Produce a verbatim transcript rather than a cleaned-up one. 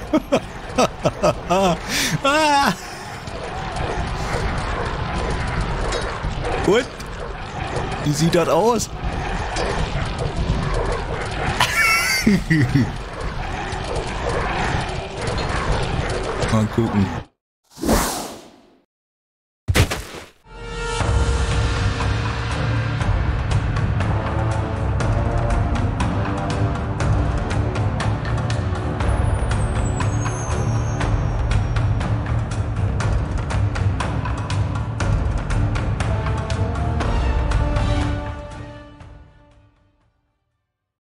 Ah. Und? Wie sieht das aus? Mal gucken.